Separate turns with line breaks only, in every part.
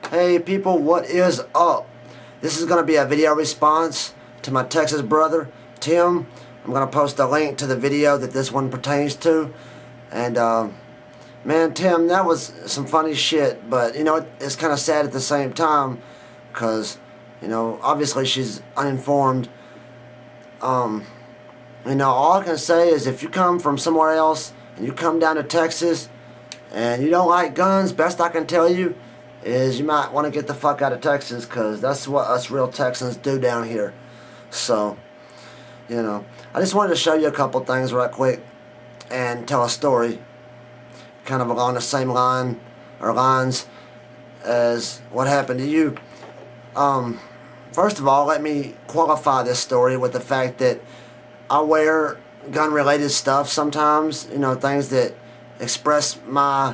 Hey people, what is up? This is going to be a video response to my Texas brother, Tim. I'm going to post a link to the video that this one pertains to. And, man, Tim, that was some funny shit. But, you know, it's kind of sad at the same time. Because, you know, obviously she's uninformed. You know, all I can say is if you come from somewhere else and you come down to Texas and you don't like guns, best I can tell you is you might want to get the fuck out of Texas, because that's what us real Texans do down here. So, you know, I just wanted to show you a couple things right quick and tell a story kind of along the same line or lines as what happened to you. First of all, let me qualify this story with the fact that I wear gun-related stuff sometimes, you know, things that express my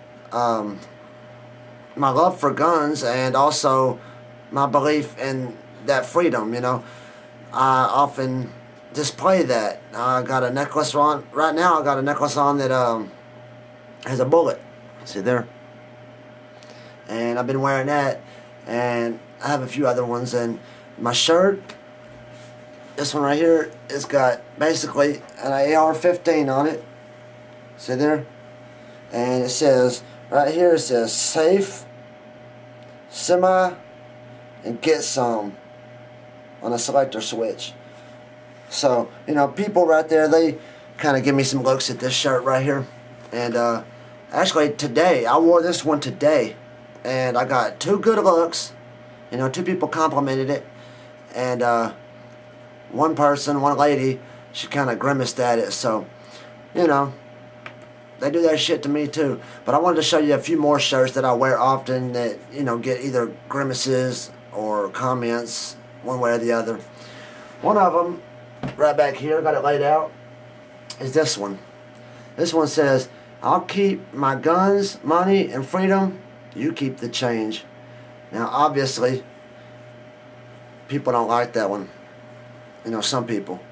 my love for guns and also my belief in that freedom, you know. I often display that. I got a necklace on, right now I got a necklace on that has a bullet. See there? And I've been wearing that, and I have a few other ones. And my shirt, this one right here, it's got basically an AR-15 on it. See there? And it says, right here it says safe, semi, and get some on a selector switch. So, you know, people right there, they kind of give me some looks at this shirt right here. And actually today, I wore this one today, and I got two good looks. You know, two people complimented it. And one person, one lady, she kind of grimaced at it. So, you know, they do that shit to me too. But I wanted to show you a few more shirts that I wear often that, you know, get either grimaces or comments one way or the other. One of them, right back here, got it laid out, is this one. This one says, I'll keep my guns, money, and freedom. You keep the change. Now, obviously, people don't like that one. You know, some people.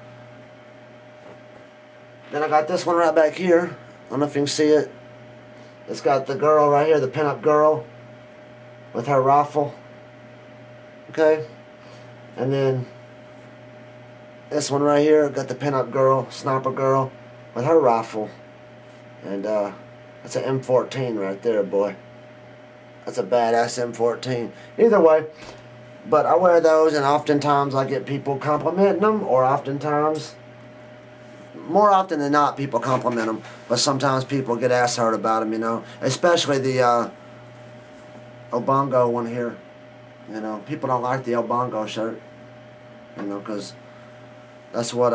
Then I got this one right back here. I don't know if you can see it. It's got the girl right here, the pinup girl, with her rifle. Okay? And then this one right here, got the pinup girl, sniper girl, with her rifle. And that's an M14 right there, boy. That's a badass M14. Either way, but I wear those, and oftentimes I get people complimenting them, or oftentimes, more often than not, people compliment them, but sometimes people get ass hurt about them, you know. Especially the Obongo one here. You know, people don't like the Obongo shirt, you know, because that's what,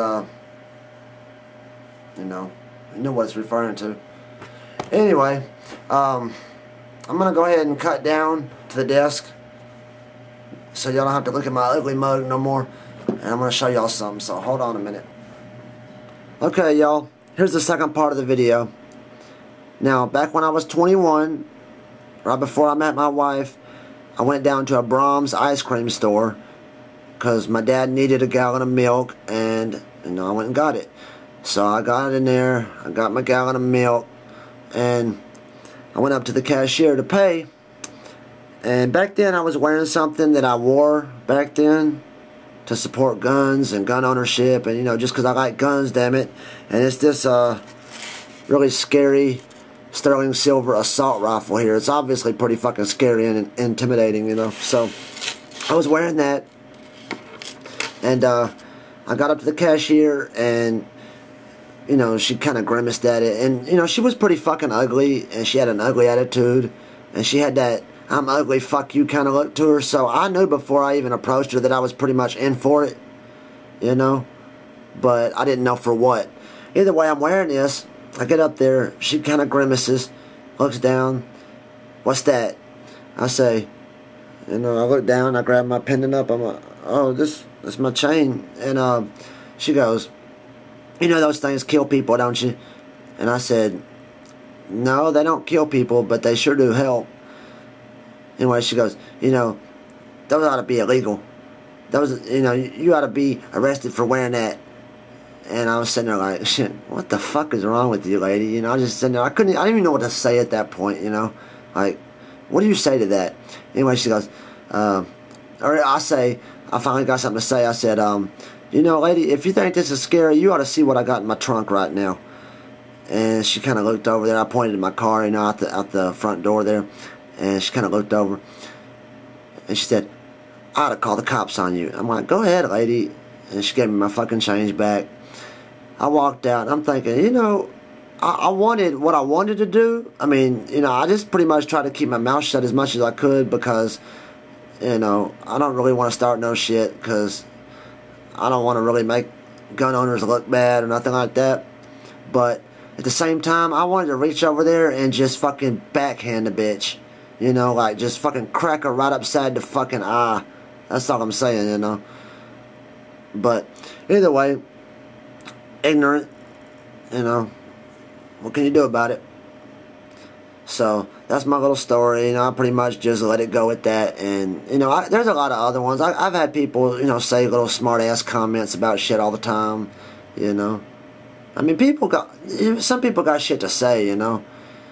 you know what it's referring to. Anyway, I'm going to go ahead and cut down to the desk so y'all don't have to look at my ugly mug no more. And I'm going to show y'all something, so hold on a minute. Okay, y'all, here's the second part of the video. Now, back when I was 21, right before I met my wife, I went down to a Brahms ice cream store because my dad needed a gallon of milk, and, you know, I went and got it. So I got it in there, I got my gallon of milk, and I went up to the cashier to pay. And back then I was wearing something that I wore back then to support guns and gun ownership, and, you know, just because I like guns, damn it. And it's this really scary sterling silver assault rifle here. It's obviously pretty fucking scary and intimidating, you know. So I was wearing that, and I got up to the cashier, and, you know, she kind of grimaced at it. And, you know, she was pretty fucking ugly, and she had an ugly attitude, and she had that I'm ugly, fuck you kind of look to her. So I knew before I even approached her that I was pretty much in for it, you know, but I didn't know for what. Either way, I'm wearing this. I get up there, she kind of grimaces, looks down. What's that? I say, you know, I look down, I grab my pendant up, I'm like, oh, this is my chain. And she goes, you know those things kill people, don't you? And I said, no, they don't kill people, but they sure do help. Anyway, she goes, you know, those ought to be illegal. Those, you know, you ought to be arrested for wearing that. And I was sitting there like, shit, what the fuck is wrong with you, lady? You know, I was just sitting there. I didn't even know what to say at that point, you know. Like, What do you say to that? Anyway, she goes, or I say, I finally got something to say. I said, you know, lady, if you think this is scary, you ought to see what I got in my trunk right now. And she kind of looked over there. I pointed to my car, you know, out the front door there. And she kind of looked over. And she said, I ought to call the cops on you. I'm like, go ahead, lady. And she gave me my fucking change back. I walked out. I'm thinking, you know, I wanted what I wanted to do. I mean, you know, I just pretty much tried to keep my mouth shut as much as I could because, you know, I don't really want to start no shit because I don't want to really make gun owners look bad or nothing like that. But at the same time, I wanted to reach over there and just fucking backhand the bitch. You know, like just fucking crack her right upside the fucking eye. That's all I'm saying, you know. But either way, ignorant, you know. What can you do about it? So that's my little story. You know, I pretty much just let it go with that. And you know, there's a lot of other ones. I've had people, you know, say little smart ass comments about shit all the time. You know, I mean, some people got shit to say. You know,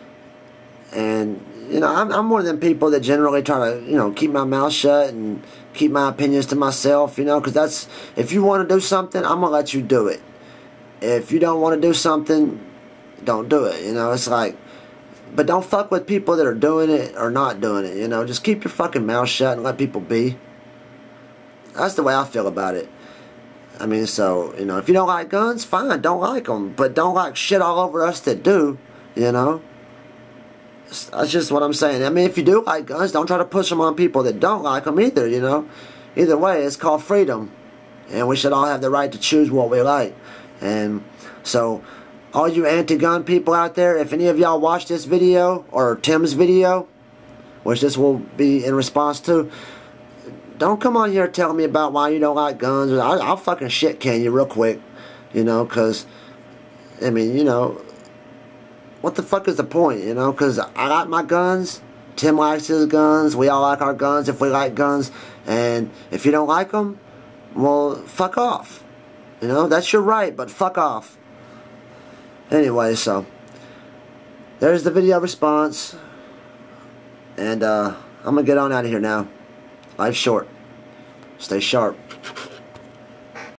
and you know, I'm one of them people that generally try to, you know, keep my mouth shut and keep my opinions to myself. You know, because that's, if you want to do something, I'm gonna let you do it. If you don't want to do something, don't do it. You know, it's like, but don't fuck with people that are doing it or not doing it. You know, just keep your fucking mouth shut and let people be. That's the way I feel about it. I mean, so, you know, if you don't like guns, fine, don't like them, but don't like shit all over us that do. You know, that's just what I'm saying. I mean, if you do like guns, don't try to push them on people that don't like them either. You know, either way, it's called freedom, and we should all have the right to choose what we like. And so, all you anti-gun people out there, if any of y'all watch this video, or Tim's video, which this will be in response to, don't come on here telling me about why you don't like guns. I'll fucking shit can you real quick, you know, because, I mean, you know, what the fuck is the point, you know, because I like my guns, Tim likes his guns, we all like our guns if we like guns, and if you don't like them, well, fuck off, you know, that's your right, but fuck off. Anyway, so there's the video response, and I'm gonna get on out of here now. Life's short. Stay sharp.